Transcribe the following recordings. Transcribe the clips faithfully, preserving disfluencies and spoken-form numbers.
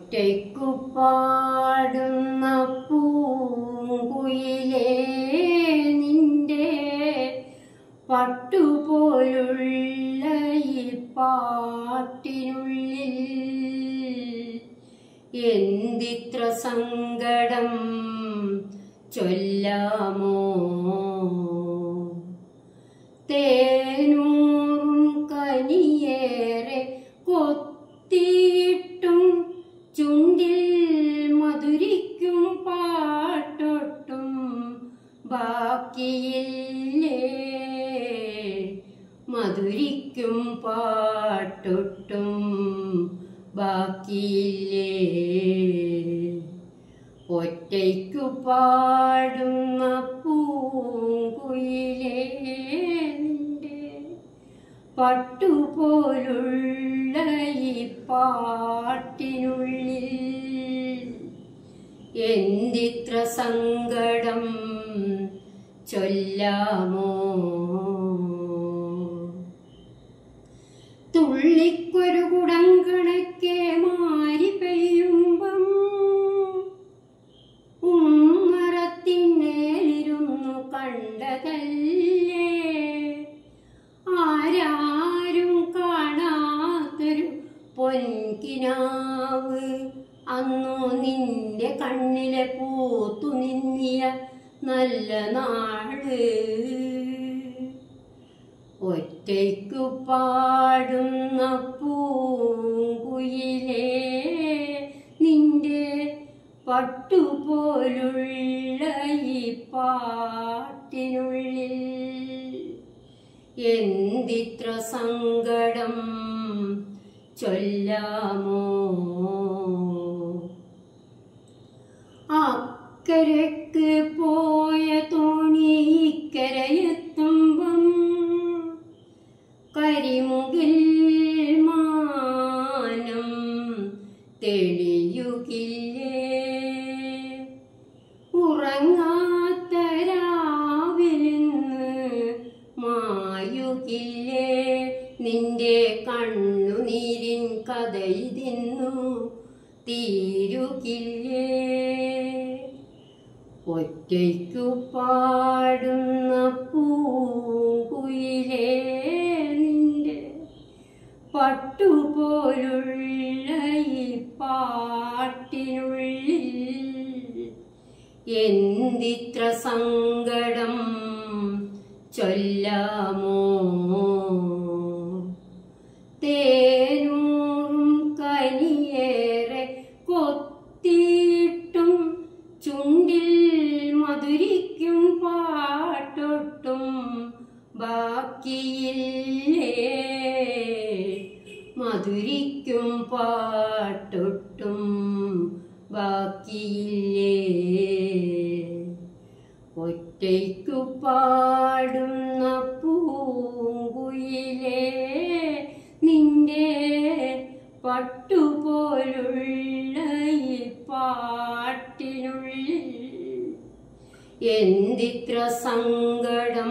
ഒറ്റയ്ക്കു പാടുന്ന പൂങ്കുയിലേ നിന്റെ പട്ടുപോലുള്ള ഈ പാട്ടിനുള്ളിൽ എന്തിത്ര സങ്കടം ചൊല്ലാമോ. തേനൂറും കനിയേറെ കൊത്തിയിട്ടും ചുണ്ടിൽ മധുരിക്കും പാട്ടൊട്ടും ബാക്കിയില്ലേ. മധുരിക്കും പാട്ടൊട്ടും ബാക്കിയില്ലേ. ഒറ്റയ്ക്കു പാടുന്ന പൂങ്കുയിലേ നിന്റെ പട്ടുപോലുള്ള ഈ പാട്ടിനുള്ളിൽ എന്തിത്ര സങ്കടം ചൊല്ലാമോ. തുള്ളിക്കൊരു കുടം കണക്കെ മാരി പെയ്യുമ്പം ഉമ്മറത്തിന്മേലിരുന്നു കണ്ടതല്ലേ. ആരാരും കാണാത്തൊരു പൊൻകിനാവ് അന്നു നിന്റെ കണ്ണിലെ പൂത്തു നിന്നിയ നല്ല നാള്. ഒറ്റയ്ക്കു പാടുന്ന പൂങ്കുയിലേ നിന്റെ പട്ടുപോലുള്ള ഈ പാട്ടിനുള്ളിൽ എന്തിത്ര സങ്കടം ചൊല്ലാമോ. അക്കരയ്ക്ക് പോയ തോണി ഇക്കരയെത്തുമ്പം കരിമുകിൽ മാനം തെളിയുകില്ലേ. ഉറങ്ങാത്ത രാവിലിന്ന് മായുകില്ലേ. നിന്റെ കണ്ണുനീരിൻ കഥയിതിന്നു തീരുകില്ലേ. ഒറ്റയ്ക്കു പാടുന്ന പൂങ്കുയിലേ നിന്റെ പട്ടുപോലുള്ള ഈ പാട്ടിനുള്ളിൽ എന്തിത്ര സങ്കടം ചൊല്ലാമോ. തേനൂറും കനിയേറെ കൊത്തിയിട്ടും ചുണ്ടിൽ മധുരിക്കും പാട്ടൊട്ടും ബാക്കിയില്ലേ. മധുരിക്കും പാട്ടൊട്ടും ബാക്കിയില്ലേ. ഒറ്റയ്ക്കു പാടുന്ന പൂങ്കുയിലേ നിന്റെ പട്ടുപോലുള്ള ഈ പാട്ടിനുള്ളിൽ എന്തിത്ര സങ്കടം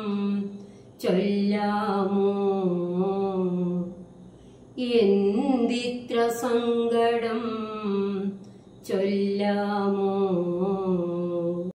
ചൊല്ലാമോ. എന്തിത്ര സങ്കടം ചൊല്ലാമോ.